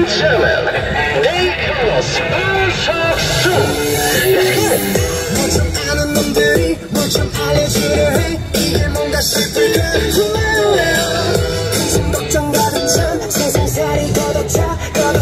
and gentlemen, Nicholas Unsaksu. 좀 아는 놈들이 뭘 좀 알려주려 해. 이게 뭔가 싶을 때 무슨 걱정 가득 차 세상살이 걷어차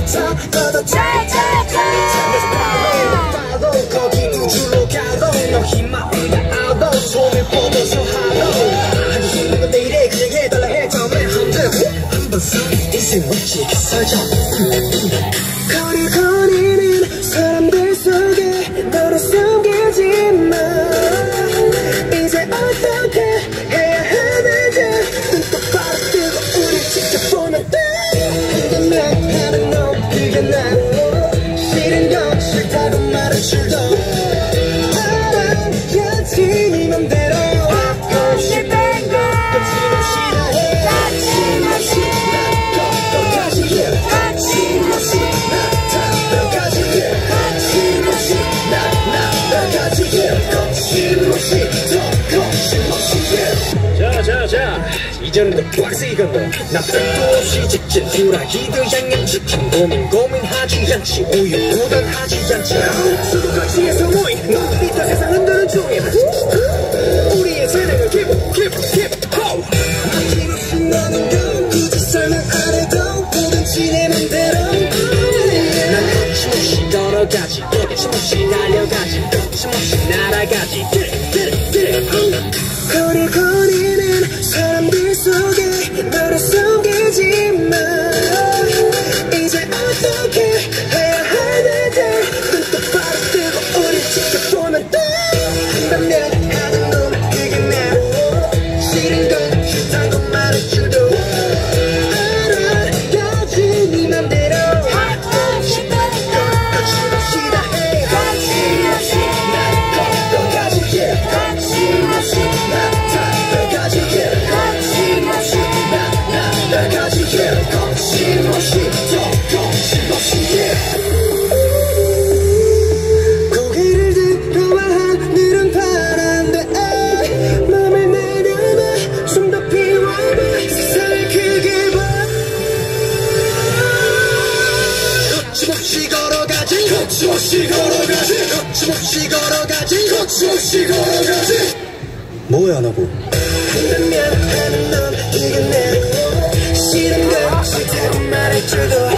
나도 거기 두 줄로 가도 너 희망이가 아도 손을 뻗어서 하도 하기 힘든 건 내일에 그냥 해달라 해 처음에 한번 써 인생 멋지게 살자 거리 거리는 사람들 속에 너를 숨기지마 이제 어떻게 해야 하는지 눈 똑바로 뜨고 우리 지켜보면 돼 한다면 하는 너 그게 나 싫은 건 싫다고 말할 줄도 알아야지 네 맘대로 하고 싶은 거 거침없이 다 해 거침없이 거침없이 자 이제는 더 빡세게 간다 나 백도 없이 직진 후라이드 양념치킨 고민하지 않지 우유부단하지 않지 수도가치에서 모인 너들이 다 세상 흔드는 중임 우리의 세상을 keep 아낌없이 너는 go 굳이 설명 안 해도 뭐든지 내 맘대로 난 거침없이 걸어가지 거침없이 달려가지 거침없이 날아가지 거리 거리는 사람들 속에 너를 숨기지마 이제 어떻게 해야 하는지 눈 똑바로 뜨고 우리 지켜보면 돼 한다면 하는 놈 그게 나 싫은 건 싫다고 말해줘도 알아야지 네 맘대로 하고 싶은 거 거침없이 다 해 거침없이 난 걱정하지 거침없이 고개를 들어와 하늘은 파란데 맘을 내려놔 좀 더 피워봐 세상을 크게 봐 거침없이 걸어가지 거침없이 걸어가지 거침없이 걸어가지 거침없이 걸어가지 뭐야 나고 한다면 하는 넌 이게 내 싫은 건 싫다고 말해줘도